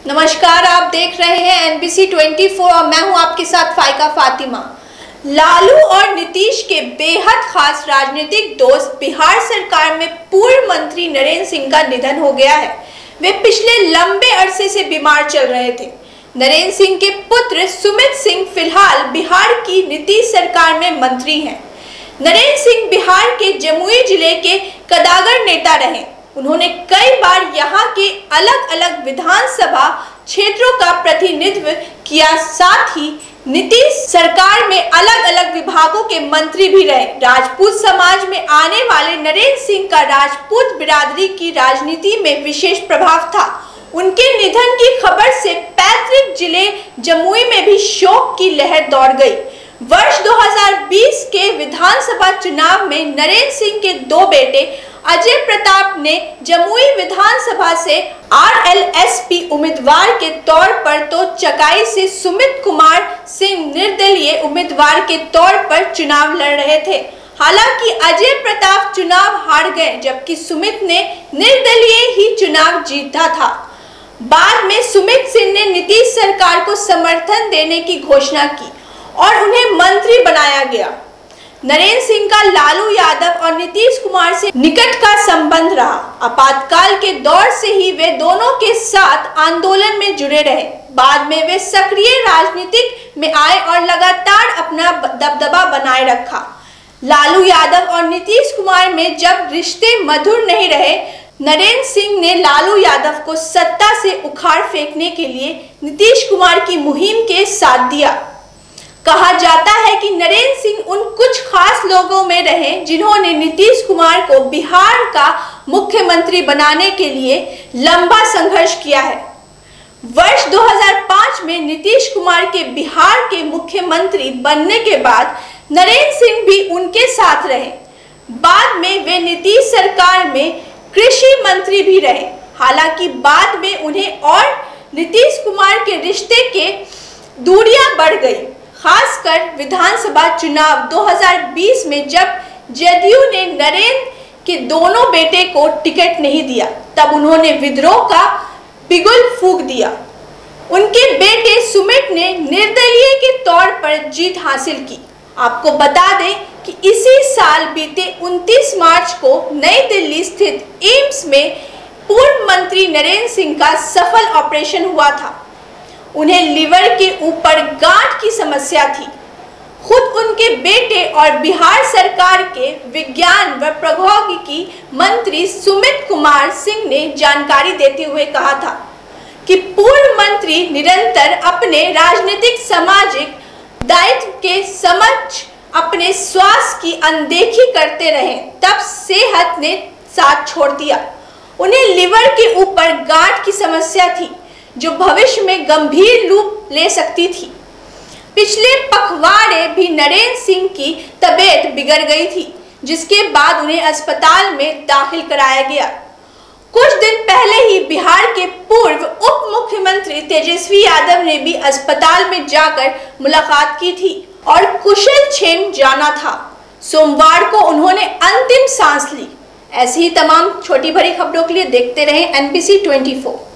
नमस्कार, आप देख रहे हैं एनबीसी 24 और मैं हूं आपके साथ फाइका फातिमा। लालू और नीतीश के बेहद खास राजनीतिक दोस्त बिहार सरकार में पूर्व मंत्री नरेंद्र सिंह का निधन हो गया है। वे पिछले लंबे अरसे से बीमार चल रहे थे। नरेंद्र सिंह के पुत्र सुमित सिंह फिलहाल बिहार की नीतीश सरकार में मंत्री हैं। नरेंद्र सिंह बिहार के जमुई जिले के कदागर नेता रहे। उन्होंने कई बार यहाँ के अलग अलग विधानसभा क्षेत्रों का प्रतिनिधित्व किया, साथ ही नीतीश सरकार में अलग अलग विभागों के मंत्री भी रहे। राजपूत समाज में आने वाले नरेंद्र सिंह का राजपूत बिरादरी की राजनीति में विशेष प्रभाव था। उनके निधन की खबर से पैतृक जिले जमुई में भी शोक की लहर दौड़ गई। वर्ष 2020 के विधानसभा चुनाव में नरेंद्र सिंह के दो बेटे अजय प्रताप ने जमुई विधानसभा से आरएलएसपी उम्मीदवार के तौर पर तो चकाई से सुमित कुमार सिंह निर्दलीय उम्मीदवार के तौर पर चुनाव लड़ रहे थे। हालांकि अजय प्रताप चुनाव हार गए, जबकि सुमित ने निर्दलीय ही चुनाव जीता था। बाद में सुमित सिंह ने नीतीश सरकार को समर्थन देने की घोषणा की और उन्हें मंत्री बनाया गया। नरेंद्र सिंह का लालू यादव और नीतीश कुमार से निकट का संबंध रहा। आपातकाल के दौर से ही वे दोनों के साथ आंदोलन में जुड़े रहे। बाद में वे सक्रिय राजनीतिक में आए और लगातार अपना दबदबा बनाए रखा। लालू यादव और नीतीश कुमार में जब रिश्ते मधुर नहीं रहे, नरेंद्र सिंह ने लालू यादव को सत्ता से उखाड़ फेंकने के लिए नीतीश कुमार की मुहिम के साथ दिया। कहा जाता है कि नरेंद्र सिंह उन कुछ खास लोगों में रहे जिन्होंने नीतीश कुमार को बिहार का मुख्यमंत्री बनाने के लिए लंबा संघर्ष किया है। वर्ष 2005 में नीतीश कुमार के बिहार के मुख्यमंत्री बनने के बाद नरेंद्र सिंह भी उनके साथ रहे। बाद में वे नीतीश सरकार में कृषि मंत्री भी रहे। हालांकि बाद में उन्हें और नीतीश कुमार के रिश्ते के दूरियां बढ़ गई, खासकर विधानसभा चुनाव 2020 में जब जदयू ने नरेंद्र के दोनों बेटे को टिकट नहीं दिया, तब उन्होंने विद्रोह का बिगुल फूंक दिया। उनके बेटे सुमित ने निर्दलीय के तौर पर जीत हासिल की। आपको बता दें कि इसी साल बीते 29 मार्च को नई दिल्ली स्थित एम्स में पूर्व मंत्री नरेंद्र सिंह का सफल ऑपरेशन हुआ था। उन्हें लीवर के ऊपर गांठ की समस्या थी। खुद उनके बेटे और बिहार सरकार के विज्ञान व प्रौद्योगिकी मंत्री सुमित कुमार सिंह ने जानकारी देते हुए कहा था कि पूर्व मंत्री निरंतर अपने राजनीतिक सामाजिक दायित्व के समक्ष अपने स्वास्थ्य की अनदेखी करते रहे, तब सेहत ने साथ छोड़ दिया। उन्हें लीवर के ऊपर गांठ की समस्या थी जो भविष्य में गंभीर रूप ले सकती थी। पिछले पखवाड़े भी नरेंद्र सिंह की तबीयत बिगड़ गई थी, जिसके बाद उन्हें अस्पताल में दाखिल कराया गया। कुछ दिन पहले ही बिहार के पूर्व उप मुख्यमंत्री तेजस्वी यादव ने भी अस्पताल में जाकर मुलाकात की थी और कुशलक्षेम जाना था। सोमवार को उन्होंने अंतिम सांस ली। ऐसी ही तमाम छोटी बड़ी खबरों के लिए देखते रहें एनबीसी 24।